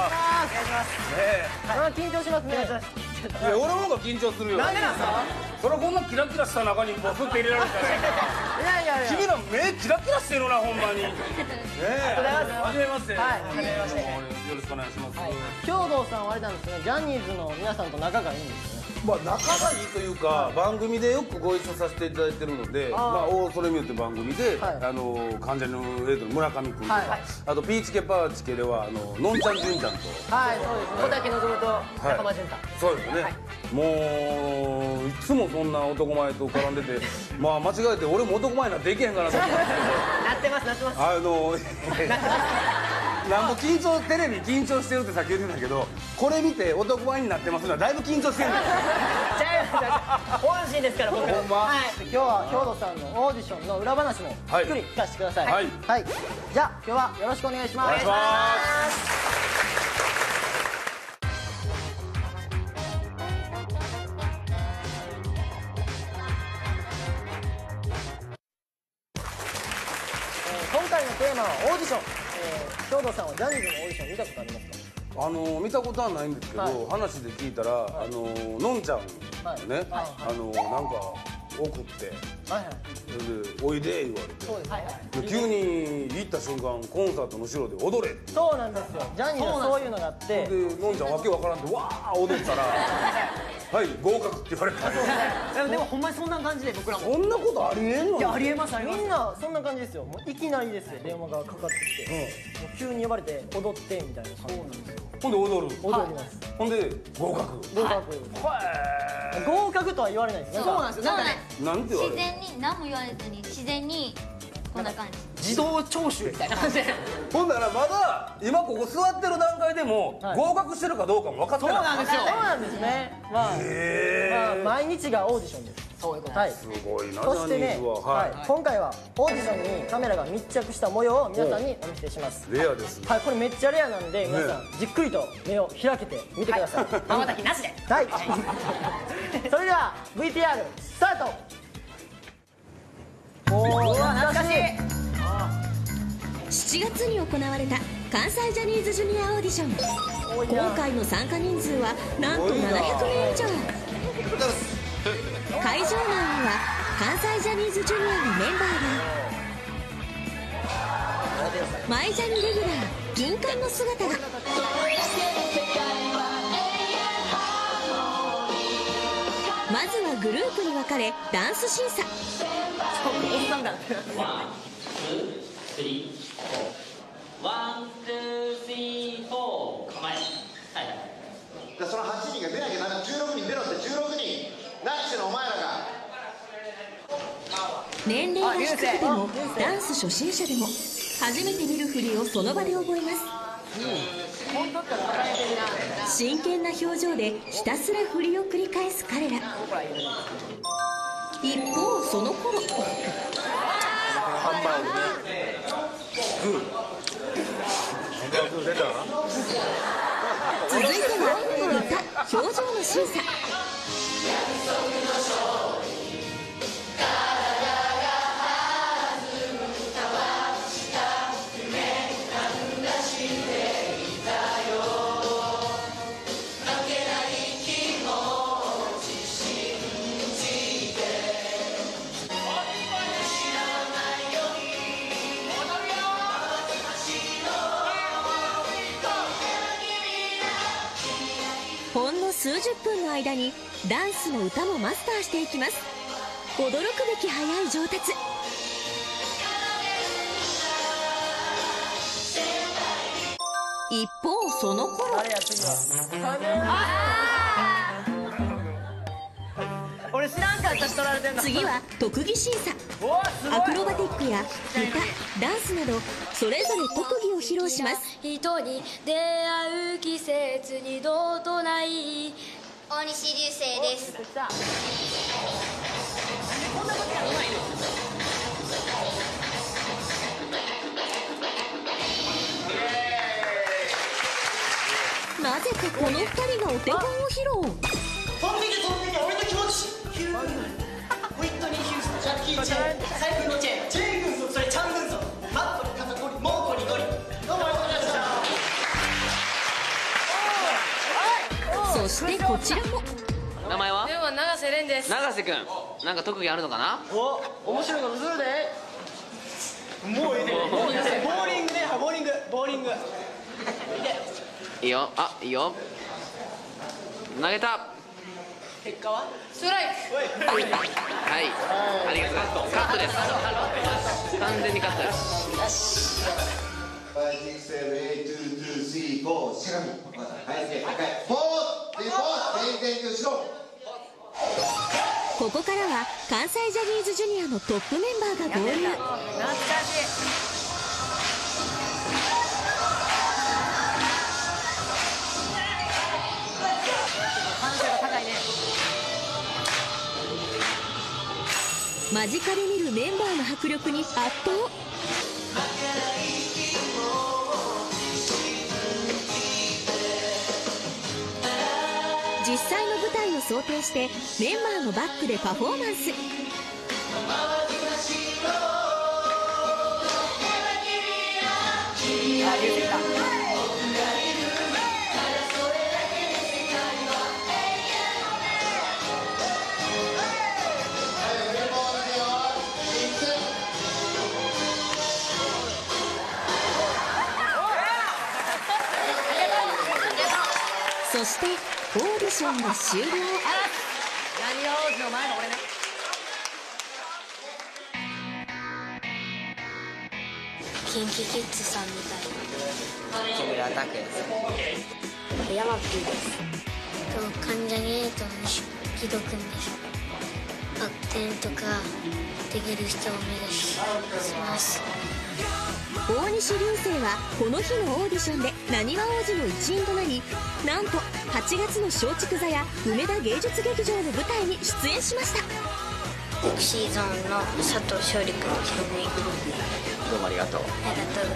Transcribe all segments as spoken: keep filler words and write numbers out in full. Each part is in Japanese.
あ緊張しますね。 いや俺の方が緊張するよ。 なんでなんすか？ それはこんなキラキラした中にボスって入れられたらいやいやいや。 君ら目キラキラしてるなほんまに。ねえ。はじめまして。 はいはじめまして。よろしくお願いします。 兵藤さんはあれなんですね。ジャニーズの皆さんと仲がいいんですね。 まあ仲がいいというか番組でよくご一緒させていただいてるので、まあオーソレミューって番組であの関ジャニのエイトの村上君とか、あとピーチケパーチケではあののんちゃんじゅんちゃんと。 はいそうですね。小竹のぞみと仲間潤太。 そうですね。もういつもそんな男前と絡んでて、まあ間違えて俺も男前になっていけへんかなと思って。 なってますなってます。 あのなんぼ緊張テレビ緊張してるってさっき言ってたけど、これ見て男前になってますのはだいぶ緊張してるんだよ。 本心ですから僕ら。 ほんま。 はい今日は兵藤さんのオーディションの裏話もじっくり聞かせてください。 はいはいじゃあ今日はよろしくお願いします。 お願いします。 今回のテーマはオーディション。兵藤さんはジャニーズのオーディション見たことありますか？ あの見たことはないんですけど、 はい、 話で聞いたら、はい、あののんちゃんね、はい、あのなんか送って、はいはい、でおいで言われて、そうです、はいはい、で急に行った瞬間コンサートの後ろで踊れって。 そうなんですよ。ジャニーズはそういうのがあって、でのんちゃんわけわからんってわー踊ったらはい合格って言われた。 でもほんまにそんな感じで僕らも。 そんなことありえんの？ いやありえますあります。 みんなそんな感じですよ。もういきなりですよ電話がかかってきて、もう急に呼ばれて踊ってみたいな感じなんですよ。 ほんで踊る。 踊ります。 ほんで合格。 合格。合格とは言われないですね。 そうなんですよ。なんかねなんて言われる？ 自然に何も言われずに自然にこんな感じ。 自動聴取みたいな感じで。 ほんならまだ今ここ座ってる段階でも合格してるかどうかも分かってない。 そうなんですよ。 そうなんですね。まあまあ毎日がオーディションです。 そういうこと。 はい。 すごいな。 そしてね、 ジャニーズははい今回はオーディションにカメラが密着した模様を皆さんにお見せします。 レアです。 はい、これめっちゃレアなんで皆さんじっくりと目を開けて見てください。 まばたきなしで。 はい。それでは ブイティーアール スタート。おお懐かしい。 しちがつに行われた関西ジャニーズジュニアオーディション。今回の参加人数はなんとななひゃくにん以上。会場内には関西ジャニーズジュニアのメンバーやマイジャニレギュラー銀冠の姿が。まずはグループに分かれダンス審査。 ワン、ツー、スリー、フォー、構え。はい。 そのはちにんが出なきゃダメ。じゅうろくにん出ろってじゅうろくにん。何してんのお前らが。 年齢が低くてもダンス初心者でも初めて見る振りをその場で覚えます。真剣な表情でひたすら振りを繰り返す彼ら。一方その頃ハンバーググー続いては歌表情の審査。ほんの数十分の間にダンスも歌もマスターしていきます。驚くべき速い上達。一方その頃、 俺知らんかったし取られてんの。 次は特技審査。アクロバティックや歌、ダンスなどそれぞれ特技を披露します。 人に出会う季節二度とない。 大西流星です。 なぜかこのふたりがお手本を披露。 飛んでけ飛んでけ俺の気持ち。ヒューマンホイットニー・ヒューストン、ジャッキー・チェン、財布のチェーン、チェーン軍曹、それチャン軍曹、マットに肩こり、モーコにゴリ。どうもありがとうございました。 そしてこちらも。 名前は？永瀬廉です。 永瀬君、なんか特技あるのかな？ お、面白いことするで。 もういいで、もういいで。ボーリングね、ボーリング、ボーリング。いいいよ、あ、いいよ。投げた。 結果は？ ストライク。 はい、ありがとうございます。カットです。完全にカットです。 はい、ピクセルエイトゥートゥースリーフォー、しゃがみ。はい、で、高い。フォー、で、フォー、全然後ろ。 ここからは関西ジャニーズジュニアのトップメンバーが合流。 懐かしい。 間近で見るメンバーの迫力に圧倒。実際の舞台を想定してメンバーのバックでパフォーマンス。そしてオーディションが終了。 何が王子の前の俺ね。 キンキキッズさんみたい木村拓哉です。 な。ヤマピーです。関ジャニエイトの木戸くんです。バク転とかできる人を目指します。 大西流星はこの日のオーディションでなにわ王子の一員となり、なんとはちがつの松竹座や梅田芸術劇場の舞台に出演しました。 オキシーゾーンの佐藤勝利君です。 どうもありがとう。 ありがとうございます。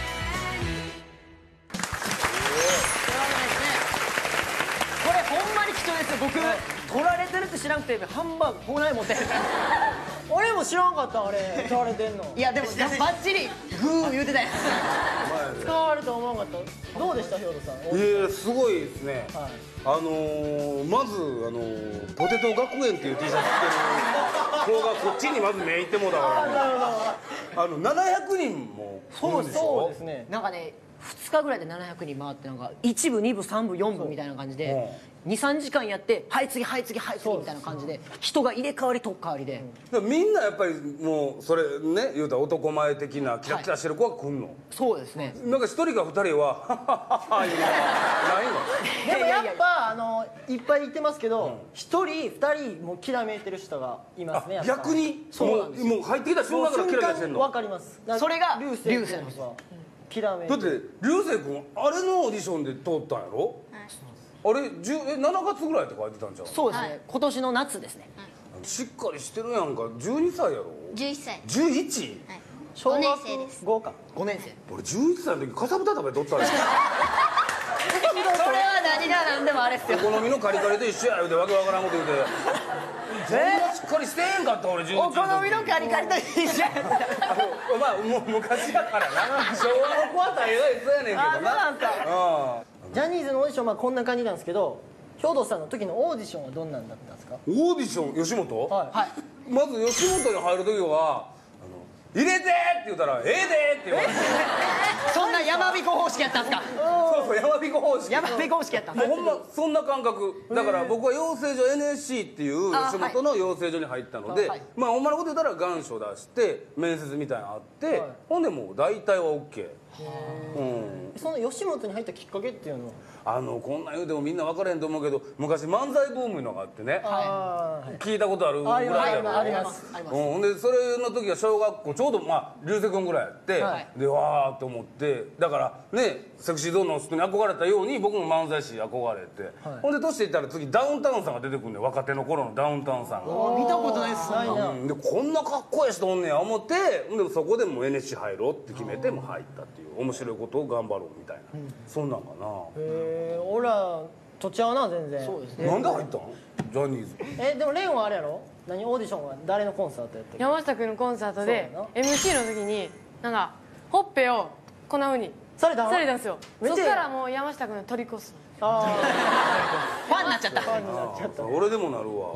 これほんまに貴重ですよ。僕取られてるって知らなくてハンバーグこない持ってる。俺も知らんかった。あれ取られてんの。いやでもバッチリグー言うてたやん。使われると思わなかった。どうでした兵頭さん？ いや、すごいですね。 はい、 あのー、まず、あのー、ポテト学園っていう T シャツ着てる子がこっちにまず目いってもだからね。あのななひゃくにんも来るんでしょ。 そうですね。なんかねふつかぐらいでななひゃくにん回って、なんかいち部に部さん部よん部みたいな感じでにさんじかんやって、はい次はい次はい次みたいな感じで人が入れ替わりとっかわりで、 うん、みんなやっぱりもうそれね、言うたら男前的なキラキラしてる子が来んの、はい、 そうですね。 なんか一人か二人はハハハハいうのはないの？ でもやっぱあのいっぱいいてますけど、一、うん、人二人もうきらめいてる人がいますね。 逆にそうなんです。もう入ってきた瞬間からキラキラしてんの？ わかります。 それが流星のさ、きらめいてだって流星君あれのオーディションで通ったんやろ？あれじゅうえしちがつぐらいって書いてたんじゃん。 そうですね、はい、今年の夏ですね、 うん、しっかりしてるやんか。じゅうにさいやろ？ じゅういっさい。 じゅういち？ はい、 ごねん生です。 ごかごねん生。 俺じゅういっさいの時かさぶた食べとったんや。 それは何が何でももあれっすよ。 お好みのカリカリと一緒や言うてわけわからんこと言うてそんなしっかりしてへんかった俺じゅういちお好みのカリカリと一緒やまあもう昔やからな昭和の子は大概そうやねんけどな。 あそうなんすか。 ジャニーズのオーディションはこんな感じなんですけど、兵頭さんの時のオーディションはどんなんだったんですか？ オーディション吉本、 はいまず吉本に入る時は「入れて!」って言ったら「ええで!」って言われてそんな山彦方式やったんすか？ そうそう山彦方式山彦方式やったんもうほんまそんな感覚だから僕は養成所 エヌエスシー っていう吉本の養成所に入ったので、まあほんまのこと言ったら願書出して面接みたいなのあって、ほんでもう大体は OK。うん、 その吉本に入ったきっかけっていうのはあのこんなん言うてもみんな分からへんと思うけど昔漫才ブームいうのがあってね、聞いたことあるぐらいやろ。 ありますあります。 ほんでそれの時は小学校ちょうどまあ流星君ぐらいやって、でわーって思ってだからねセクシーゾーンの人に憧れたように僕も漫才師憧れて、ほんで年いったら次ダウンタウンさんが出てくるんで若手の頃のダウンタウンさんが見たことないっす。ないな。 でこんなかっこいい人おんねや思ってでそこでもう エヌエスシー 入ろうって決めてもう入ったっていう面白いことを頑張ろうみたいな、そんなんかな。 へえ俺らとちゃうな全然。そうですね。 なんで入ったんジャニーズ。 えでもレンはあれやろ、何オーディションは誰のコンサートやってる？ 山下君のコンサートで エムシー の時になんかほっぺをこんなふうにされたされたんですよ。 めっちゃそっからもう山下君の虜っす。 あファンになっちゃった。 ファンになっちゃった。 俺でもなるわ。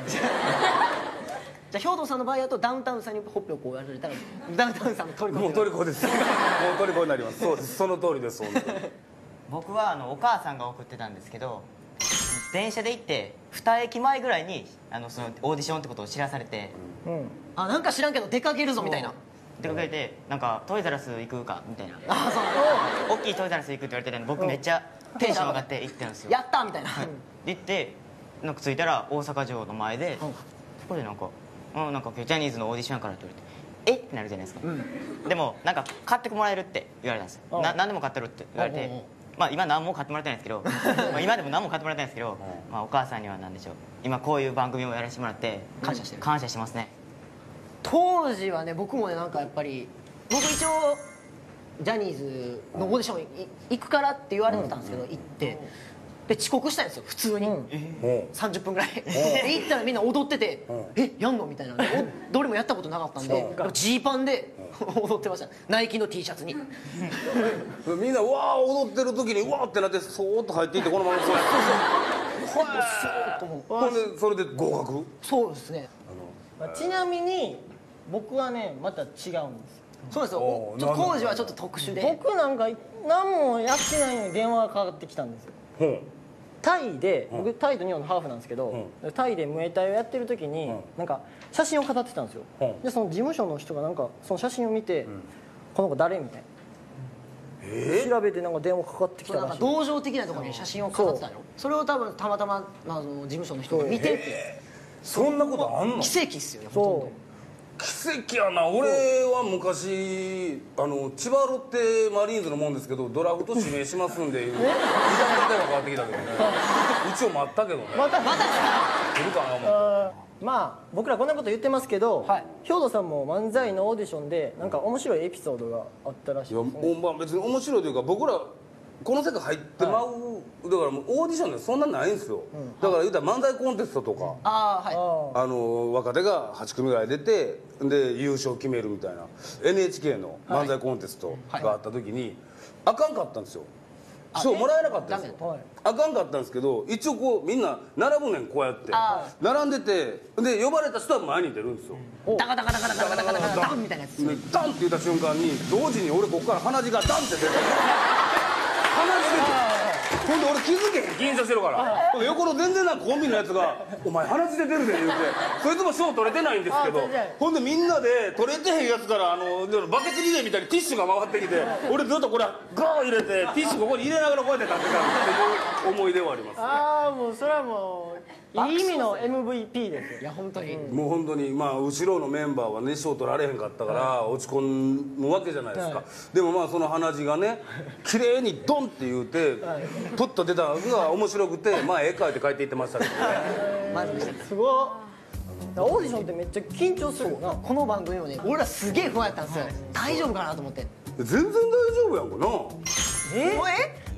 じゃあ兵頭さんの場合だとダウンタウンさんにほっぺをこうやられたらダウンタウンさんの虜。 もう虜です。もう虜になります。そうですその通りです本当に。 僕はあのお母さんが送ってたんですけど、電車で行ってに駅前ぐらいにあのそのオーディションってことを知らされて、うん、あなんか知らんけど出かけるぞみたいな。出かけてなんかトイザらス行くかみたいな。あそう。大きいトイザらス行くって言われてたんで僕めっちゃテンション上がって行ってたんですよ。やったみたいな。で行ってなんか着いたら大阪城の前で、そこでなんか「うんなんかジャニーズのオーディションやから」って言われて「えっ?」ってなるじゃないですか。でもなんか買ってもらえるって言われたんですよ。な何でも買ってるって言われて。まあ今何も買ってもらってないんですけどまあ今でも何も買ってもらってないんですけど、まあお母さんには何でしょう今こういう番組をやらせてもらって感謝してる感謝してますね。当時はね僕もねなんかやっぱり僕一応ジャニーズのオーディション行くからって言われてたんですけど行ってで遅刻したんですよ普通にさんじゅっぷんぐらいで行ったらみんな踊ってて「えやんの?」みたいなどれもやったことなかったんでジーパンで踊ってましたナイキの T シャツにみんなうわー踊ってる時にうわーってなってそーっと入っていってこのままそうやってほんでそれで合格。 そうですね。ちなみに僕はねまた違うんですよ。 そうですよ。ちょっと当時はちょっと特殊で僕なんか何もやってないのに電話がかかってきたんですよ。タイで僕タイと日本のハーフなんですけど、タイでムエタイをやってる時になんか写真を語ってたんですよ。でその事務所の人がなんかその写真を見て「この子誰?」みたいな調べてなんか電話かかってきたらしい。 同情的なところに写真を飾ってたよ。それを多分たまたまあの事務所の人が見てて。 そんなことあんの？ 奇跡っすよね。 そう奇跡やな。俺は昔あの千葉ロッテマリーンズのもんですけどドラフト指名しますんでいう時間が変わってきたけどね一応待ったけどね。 またまた来るかな思って。 まあ僕らこんなこと言ってますけど、兵頭さんも漫才のオーディションでなんか面白いエピソードがあったらしいですね。 いやまあ別に面白いというか僕らこの世界入ってまう、だからもうオーディションでそんなないんですよ、だから言うたら漫才コンテストとか、 ああはいあの若手がはち組ぐらい出てで優勝決めるみたいな エヌエイチケー の漫才コンテストがあった時にあかんかったんですよ。賞もらえなかったんですよ。あかんかったんですけど一応こうみんな並ぶねんこうやって並んでてで呼ばれた人は前に出るんですよ。 ダカダカダカダカダカダカダカダンみたいなやつ。 ダンって言った瞬間に同時に俺ここから鼻血がダンって出て鼻血出てほんで俺気づけへん緊張してるから横の全然なんかコンビのやつが「お前鼻血出てるで」言うてそいつも賞取れてないんですけどほんでみんなで取れてへんやつからあのバケツリレーみたいにティッシュが回ってきて俺ずっとこれガー入れてティッシュここに入れながらこうやって立ってたっていう思い出はあります。 ああもうそれはもういい意味の エムブイピー ですよ。 いや本当にもう本当にまあ後ろのメンバーはね賞取られへんかったから落ち込むわけじゃないですか。でもまあその鼻血がね綺麗にドンって言うてポッと出たのが面白くてまあ絵描いて帰っていってましたけどね。 マジですごっ。オーディションってめっちゃ緊張するよな。 この番組もね俺らすげえ不安やったんですよ。大丈夫かなと思って。 全然大丈夫やんかな。 え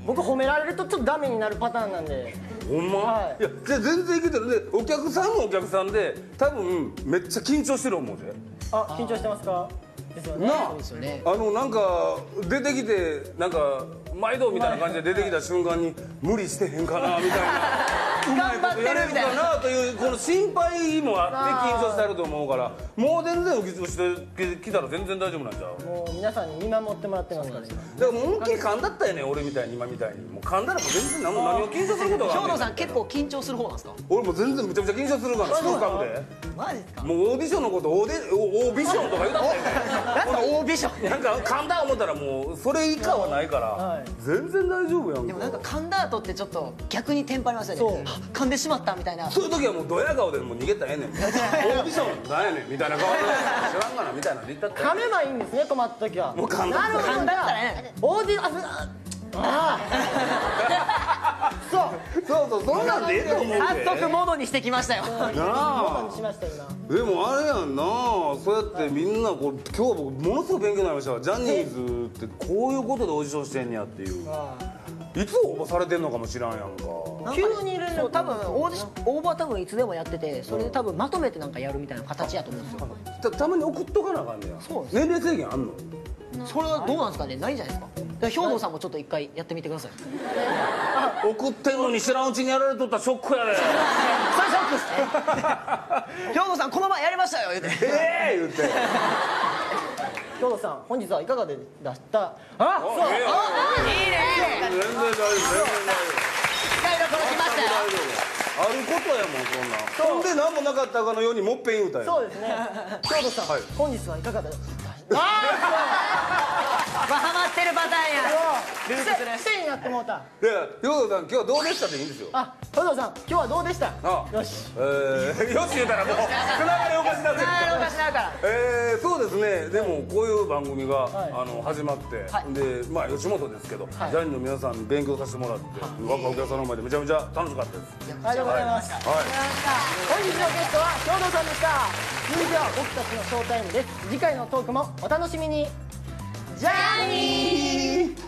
僕褒められるとちょっとダメになるパターンなんで。 ほんま？いやじゃあ全然いけてる。でお客さんもお客さんで多分めっちゃ緊張してる思うで。 あ、緊張してますか？ですよね。 なそうですよね。 あのなんか出てきてなんか毎度みたいな感じで出てきた瞬間に無理してへんかなみたいな。うまいことやれるかなというこの心配もあって緊張してあると思うから、もう全然浮きしてきたら全然大丈夫なんちゃう？ もう皆さんに見守ってもらってますからね。 だからもう思いっきり噛んだったよね、俺みたいに今みたいに。もう噛んだらもう全然何も何も緊張することがある。 兵藤さん結構緊張する方なんですか？ 俺もう全然めちゃめちゃ緊張するからすぐ噛むで。 マジですか？ もうオーディションのことオーディオービションとか言うたったよね。 なんかオービションなんか噛んだ思ったらもうそれ以下はないから全然大丈夫やんか。 でもなんか噛んだ後ってちょっと逆にテンパりますよね。噛んでしまったみたいな。 そういう時はもうドヤ顔でもう逃げたらええねん。オーディションなんやねんみたいな顔で知らんがなみたいなんで言ったって。 噛めばいいんですね、困った時は。 もう噛んだなるほど。 噛んだったらね。 オーディあああそうそうそうそんなんでええと思うで。 早速モードにしてきましたよ。 モードにしました今。 でもあれやんな、そうやってみんなこう今日は僕ものすごく勉強になりましたわ。ジャニーズってこういうことでオーディションしてんねやっていう。いつ応募されてんのかも知らんやんか。 急にいるそう、多分オーディション応募は多分いつでもやってて、それで多分まとめてなんかやるみたいな形やと思うんですよ。 たたまに送っとかなあかんねや。 そうです。 年齢制限あんの？ それはどうなんですかね。ないんじゃないですか。だから兵藤さんもちょっと一回やってみてください。 送ってんのに知らんうちにやられとったらショックやで。 それショックっすね。兵藤さんこの前やりましたよ言うて。 ええ言うて。 兵藤さん本日はいかがでしたあそういいね。 全然大丈夫全然大丈夫。 使いどころ来ましたよ。 あることやもんそんな。ほんで何もなかったかのようにもっぺん言うたんや。 そうですね。兵藤さん本日はいかがでまあハマってるパターンや。ループする。 癖になってもうた。 いや兵藤さん今日はどうでしたでいいんですよ。 あ、兵藤さん今日はどうでした。 あよし。 えー、よし言うたらもうつながりおかしなってる。 つながりおかしなるから。 えー、そうですね。でもこういう番組が、あの始まって、でまあ吉本ですけど、ジャニーの皆さんに勉強させてもらって、若いお客さんの前でめちゃめちゃ楽しかったです。 ありがとうございます。 はい。 本日のゲストは兵藤さんでした。続いては僕たちのショータイムです。次回のトークもお楽しみに。ジャーニー。ジャーニー。ジャーニー。ジャーニー。ジャーニー。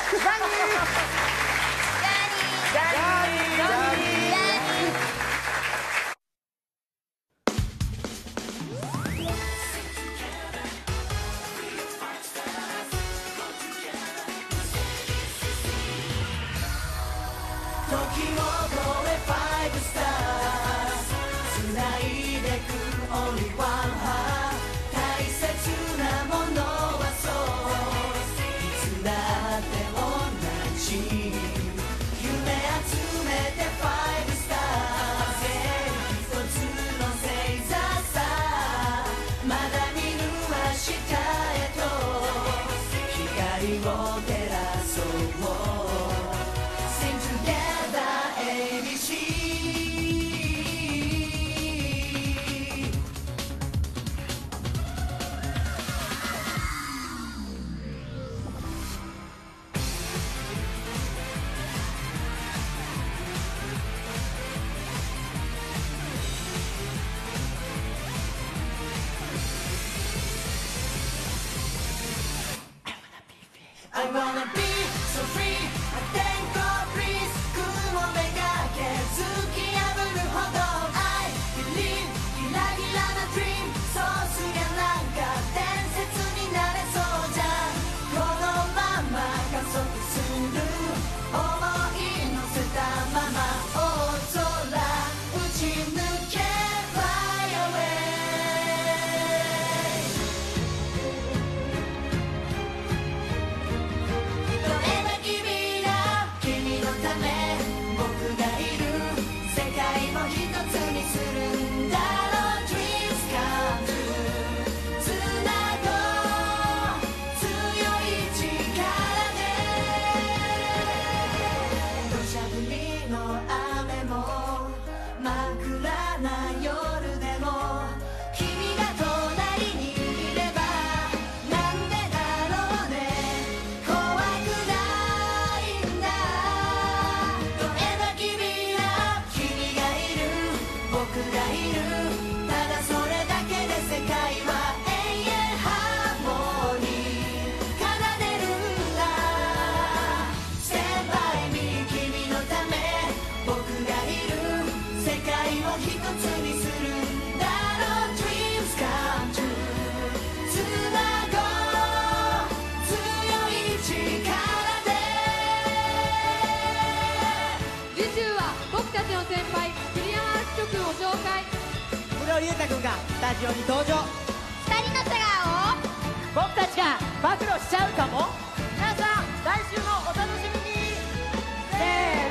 時を超えファイブスター繋いでく Only one heart 大切なものはそういつだって同じ夢集めてファイブスター一つの星座さまだ見ぬ明日へと光を照らそうI wanna be so free, I thank God please 雲めがけ突き破るほど I believe ギラギラな dream そうすりゃなんか伝説になれそうじゃんこのまま加速する想い乗せたまま大空打ち抜け Fly away 郎龍太君がスタジオに登場。 ふたりの素顔を僕たちが暴露しちゃうかも。皆さん来週もお楽しみに。せー